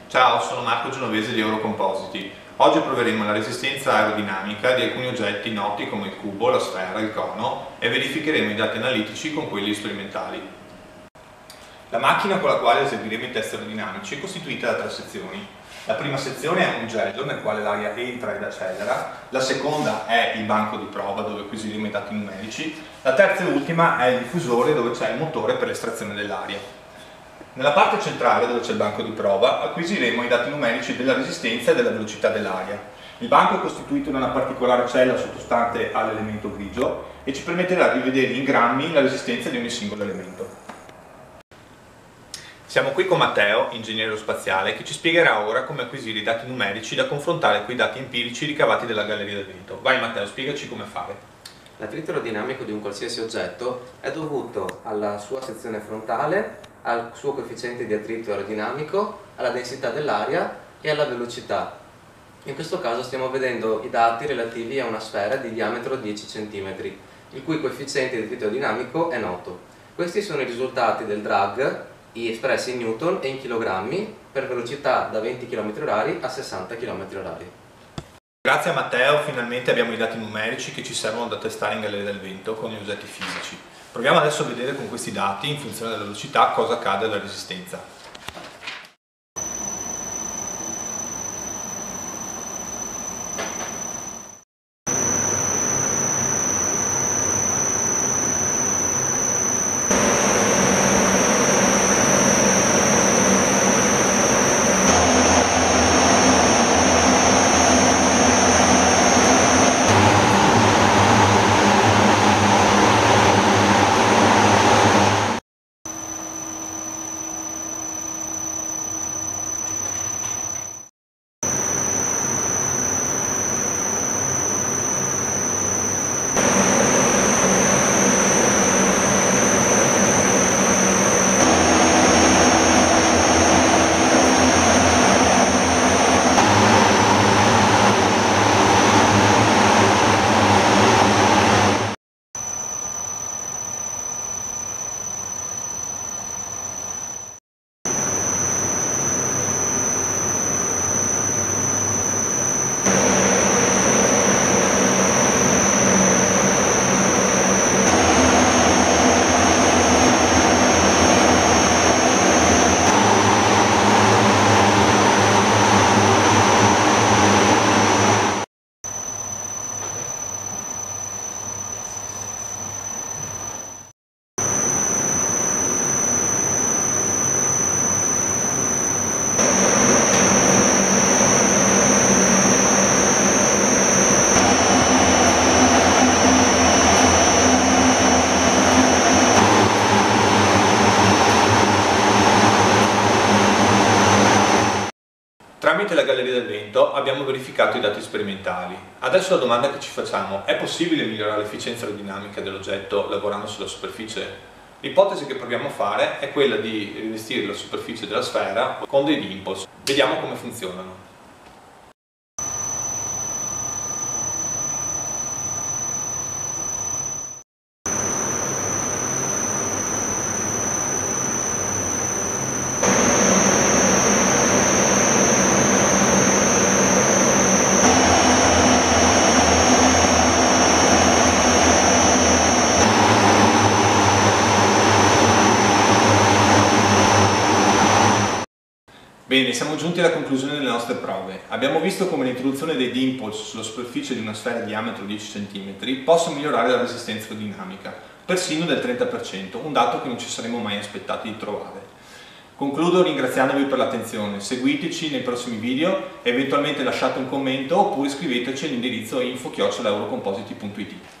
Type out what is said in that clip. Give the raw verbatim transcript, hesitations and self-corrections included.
Ciao, sono Marco Genovese di Eurocompositi. Oggi proveremo la resistenza aerodinamica di alcuni oggetti noti come il cubo, la sfera, il cono e verificheremo i dati analitici con quelli sperimentali. La macchina con la quale eseguiremo i test aerodinamici è costituita da tre sezioni. La prima sezione è un ugello nel quale l'aria entra ed accelera, la seconda è il banco di prova dove acquisiremo i dati numerici, la terza e ultima è il diffusore dove c'è il motore per l'estrazione dell'aria. Nella parte centrale, dove c'è il banco di prova, acquisiremo i dati numerici della resistenza e della velocità dell'aria. Il banco è costituito da una particolare cella sottostante all'elemento grigio e ci permetterà di vedere in grammi la resistenza di ogni singolo elemento. Siamo qui con Matteo, ingegnere aerospaziale, che ci spiegherà ora come acquisire i dati numerici da confrontare con i dati empirici ricavati dalla galleria del vento. Vai Matteo, spiegaci come fare. L'attrito aerodinamico di un qualsiasi oggetto è dovuto alla sua sezione frontale, al suo coefficiente di attrito aerodinamico, alla densità dell'aria e alla velocità. In questo caso stiamo vedendo i dati relativi a una sfera di diametro dieci centimetri, il cui coefficiente di attrito aerodinamico è noto. Questi sono i risultati del drag, espressi in newton e in chilogrammi, per velocità da venti chilometri orari a sessanta chilometri orari. Grazie a Matteo finalmente abbiamo i dati numerici che ci servono da testare in galleria del vento con gli oggetti fisici. Proviamo adesso a vedere con questi dati, in funzione della velocità, cosa accade alla resistenza. Tramite la galleria del vento abbiamo verificato i dati sperimentali. Adesso la domanda che ci facciamo: è possibile migliorare l'efficienza aerodinamica dell'oggetto lavorando sulla superficie? L'ipotesi che proviamo a fare è quella di rivestire la superficie della sfera con dei dimples. Vediamo come funzionano. Bene, siamo giunti alla conclusione delle nostre prove. Abbiamo visto come l'introduzione dei dimples sulla superficie di una sfera di diametro dieci centimetri possa migliorare la resistenza aerodinamica, persino del trenta per cento, un dato che non ci saremmo mai aspettati di trovare. Concludo ringraziandovi per l'attenzione, seguiteci nei prossimi video, eventualmente lasciate un commento oppure iscriveteci all'indirizzo info chiocciola eurocompositi punto it.